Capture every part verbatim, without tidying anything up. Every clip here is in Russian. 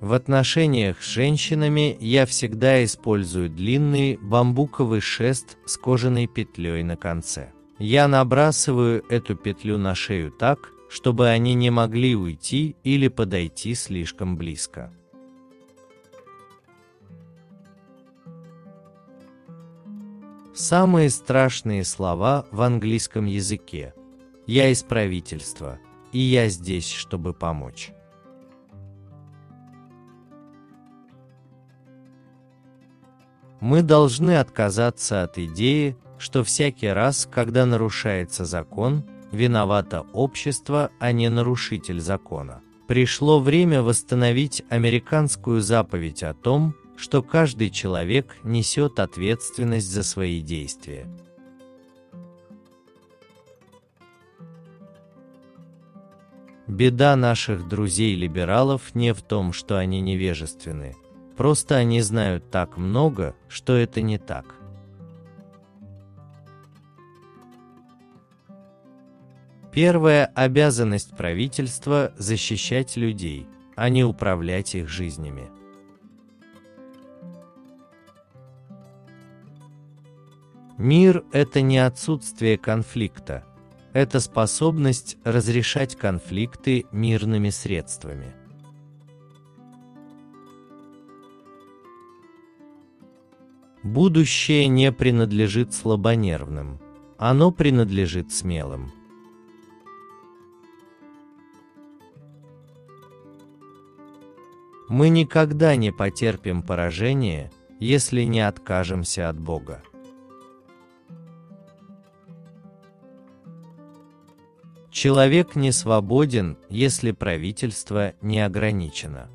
В отношениях с женщинами я всегда использую длинный бамбуковый шест с кожаной петлей на конце. Я набрасываю эту петлю на шею так, чтобы они не могли уйти или подойти слишком близко. Самые страшные слова в английском языке. Я из правительства, и я здесь, чтобы помочь. Мы должны отказаться от идеи, что всякий раз, когда нарушается закон, виновато общество, а не нарушитель закона. Пришло время восстановить американскую заповедь о том, что каждый человек несет ответственность за свои действия. Беда наших друзей-либералов не в том, что они невежественны. Просто они знают так много, что это не так. Первая обязанность правительства – защищать людей, а не управлять их жизнями. Мир – это не отсутствие конфликта, это способность разрешать конфликты мирными средствами. Будущее не принадлежит слабонервным, оно принадлежит смелым. Мы никогда не потерпим поражение, если не откажемся от Бога. Человек не свободен, если правительство не ограничено.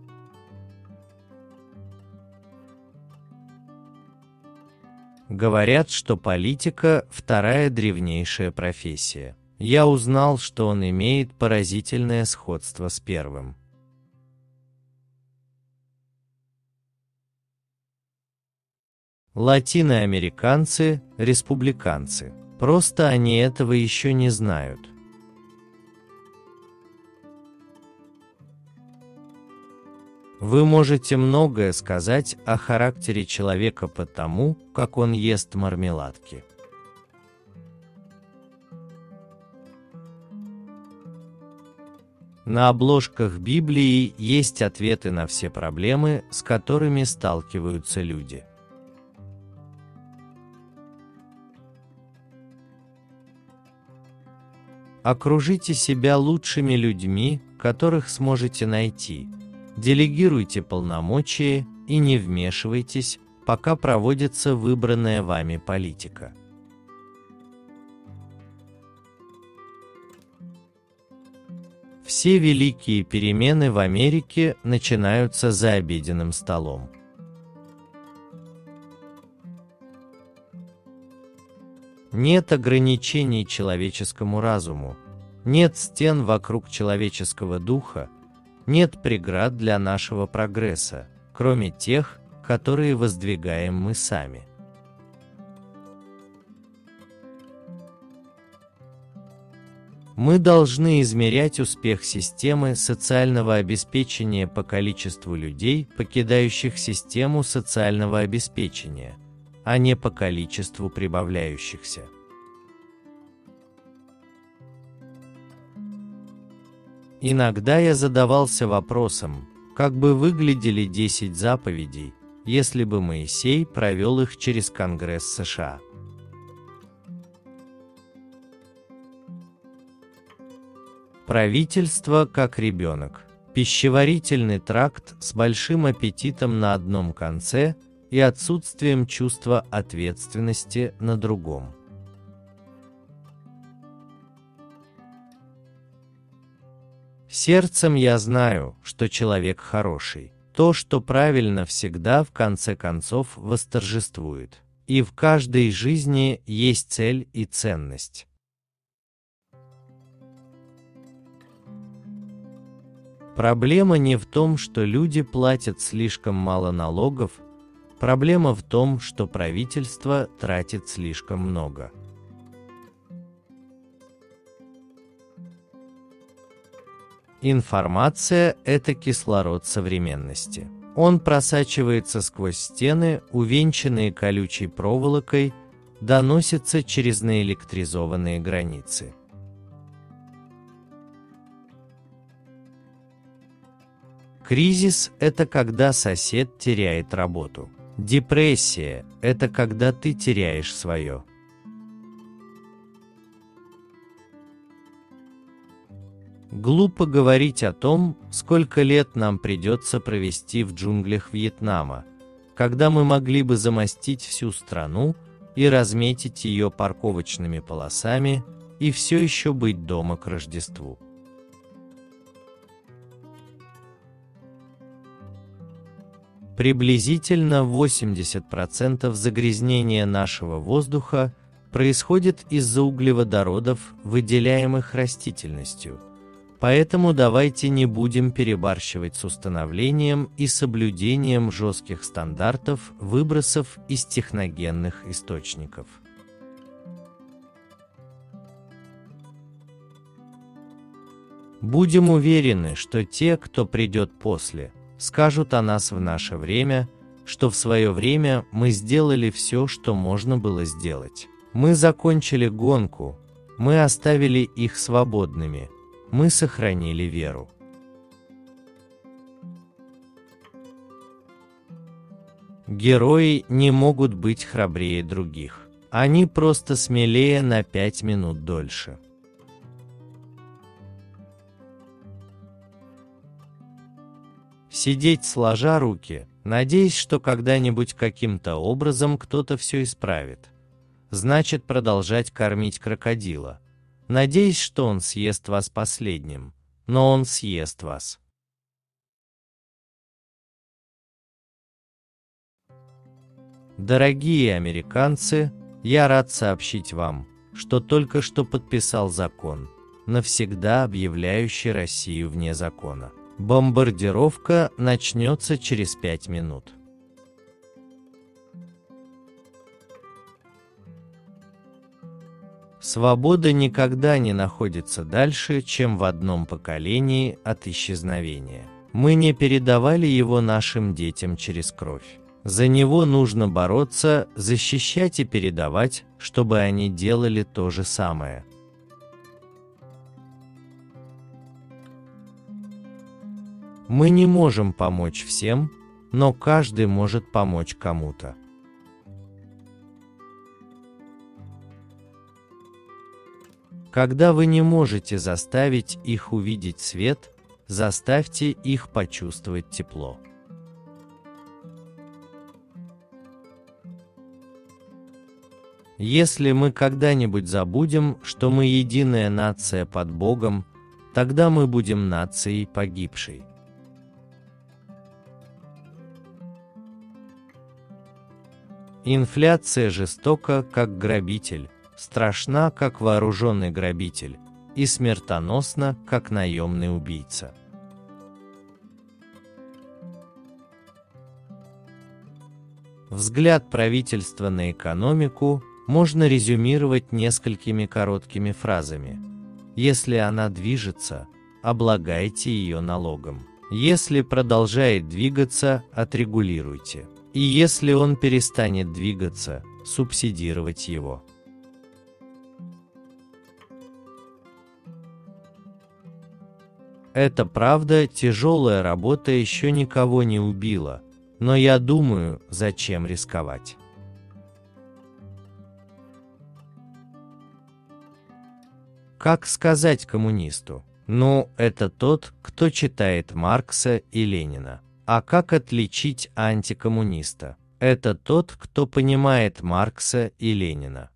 Говорят, что политика – вторая древнейшая профессия. Я узнал, что он имеет поразительное сходство с первым. Латиноамериканцы – республиканцы. Просто они этого еще не знают. Вы можете многое сказать о характере человека по тому, как он ест мармеладки. На обложках Библии есть ответы на все проблемы, с которыми сталкиваются люди. Окружите себя лучшими людьми, которых сможете найти. Делегируйте полномочия и не вмешивайтесь, пока проводится выбранная вами политика. Все великие перемены в Америке начинаются за обеденным столом. Нет ограничений человеческому разуму, нет стен вокруг человеческого духа, нет преград для нашего прогресса, кроме тех, которые воздвигаем мы сами. Мы должны измерять успех системы социального обеспечения по количеству людей, покидающих систему социального обеспечения, а не по количеству прибавляющихся. Иногда я задавался вопросом, как бы выглядели десять заповедей, если бы Моисей провел их через Конгресс США. Правительство как ребенок. Пищеварительный тракт с большим аппетитом на одном конце и отсутствием чувства ответственности на другом. Сердцем я знаю, что человек хороший. То, что правильно, всегда в конце концов восторжествует. И в каждой жизни есть цель и ценность. Проблема не в том, что люди платят слишком мало налогов, проблема в том, что правительство тратит слишком много. Информация – это кислород современности. Он просачивается сквозь стены, увенчанные колючей проволокой, доносится через наэлектризованные границы. Кризис – это когда сосед теряет работу. Депрессия – это когда ты теряешь свое. Глупо говорить о том, сколько лет нам придется провести в джунглях Вьетнама, когда мы могли бы замостить всю страну и разметить ее парковочными полосами и все еще быть дома к Рождеству. Приблизительно восемьдесят процентов загрязнения нашего воздуха происходит из-за углеводородов, выделяемых растительностью. Поэтому давайте не будем перебарщивать с установлением и соблюдением жестких стандартов выбросов из техногенных источников. Будем уверены, что те, кто придет после, скажут о нас в наше время, что в свое время мы сделали все, что можно было сделать. Мы закончили гонку, мы оставили их свободными, мы сохранили веру. Герои не могут быть храбрее других. Они просто смелее на пять минут дольше. Сидеть сложа руки, надеясь, что когда-нибудь каким-то образом кто-то все исправит, значит продолжать кормить крокодила, надеясь, что он съест вас последним, но он съест вас. Дорогие американцы, я рад сообщить вам, что только что подписал закон, навсегда объявляющий Россию вне закона. Бомбардировка начнется через пять минут. Свобода никогда не находится дальше, чем в одном поколении от исчезновения. Мы не передавали его нашим детям через кровь. За него нужно бороться, защищать и передавать, чтобы они делали то же самое. Мы не можем помочь всем, но каждый может помочь кому-то. Когда вы не можете заставить их увидеть свет, заставьте их почувствовать тепло. Если мы когда-нибудь забудем, что мы единая нация под Богом, тогда мы будем нацией погибшей. Инфляция жестока, как грабитель, страшна, как вооруженный грабитель, и смертоносна, как наемный убийца. Взгляд правительства на экономику можно резюмировать несколькими короткими фразами. Если она движется, облагайте ее налогом. Если продолжает двигаться, отрегулируйте. И если он перестанет двигаться, субсидировать его. Это правда, тяжелая работа еще никого не убила, но я думаю, зачем рисковать? Как сказать коммунисту? Ну, это тот, кто читает Маркса и Ленина. А как отличить антикоммуниста? Это тот, кто понимает Маркса и Ленина.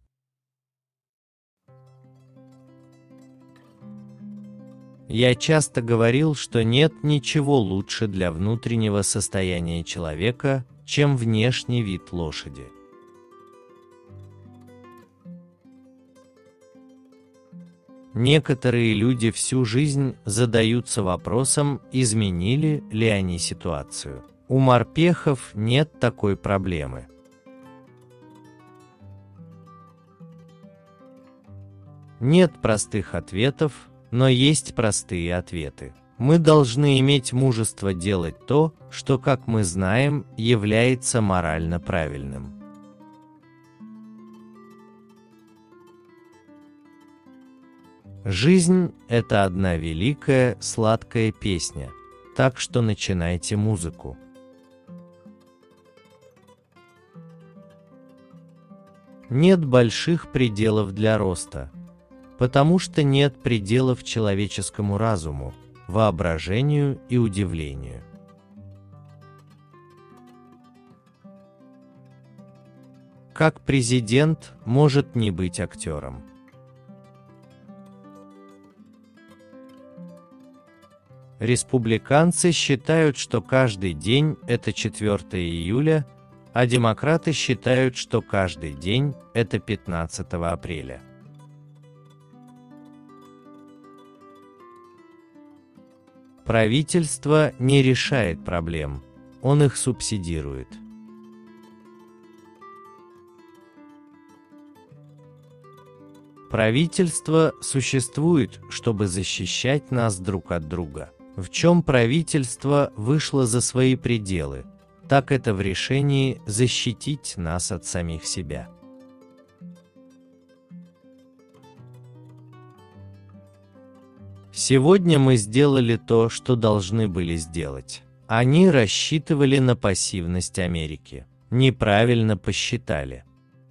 Я часто говорил, что нет ничего лучше для внутреннего состояния человека, чем внешний вид лошади. Некоторые люди всю жизнь задаются вопросом, изменили ли они ситуацию. У морпехов нет такой проблемы. Нет простых ответов, но есть простые ответы. Мы должны иметь мужество делать то, что, как мы знаем, является морально правильным. Жизнь – это одна великая, сладкая песня, так что начинайте музыку. Нет больших пределов для роста, потому что нет пределов человеческому разуму, воображению и удивлению. Как президент может не быть актером? Республиканцы считают, что каждый день – это четвёртое июля, а демократы считают, что каждый день – это пятнадцатое апреля. Правительство не решает проблем, он их субсидирует. Правительство существует, чтобы защищать нас друг от друга. В чем правительство вышло за свои пределы, так это в решении защитить нас от самих себя. Сегодня мы сделали то, что должны были сделать. Они рассчитывали на пассивность Америки. Неправильно посчитали.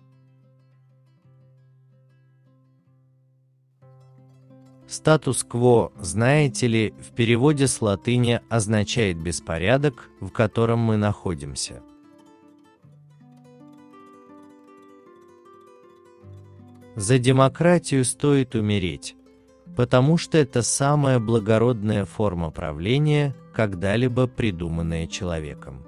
Статус-кво, знаете ли, в переводе с латыни означает беспорядок, в котором мы находимся. За демократию стоит умереть, потому что это самая благородная форма правления, когда-либо придуманная человеком.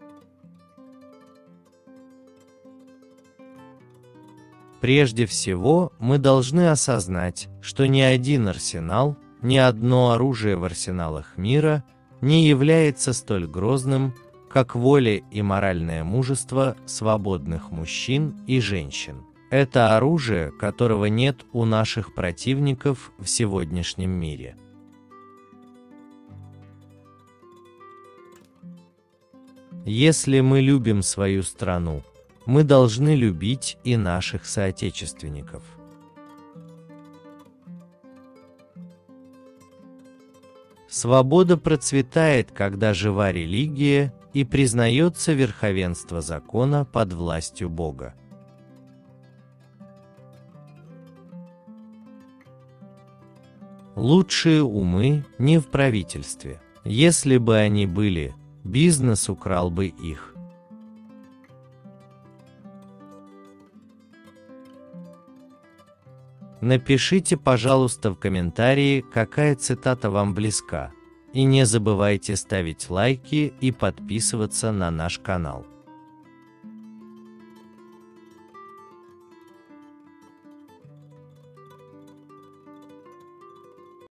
Прежде всего, мы должны осознать, что ни один арсенал, ни одно оружие в арсеналах мира не является столь грозным, как воля и моральное мужество свободных мужчин и женщин. Это оружие, которого нет у наших противников в сегодняшнем мире. Если мы любим свою страну, мы должны любить и наших соотечественников. Свобода процветает, когда жива религия и признается верховенство закона под властью Бога. Лучшие умы не в правительстве. Если бы они были, бизнес украл бы их. Напишите, пожалуйста, в комментарии, какая цитата вам близка, и не забывайте ставить лайки и подписываться на наш канал.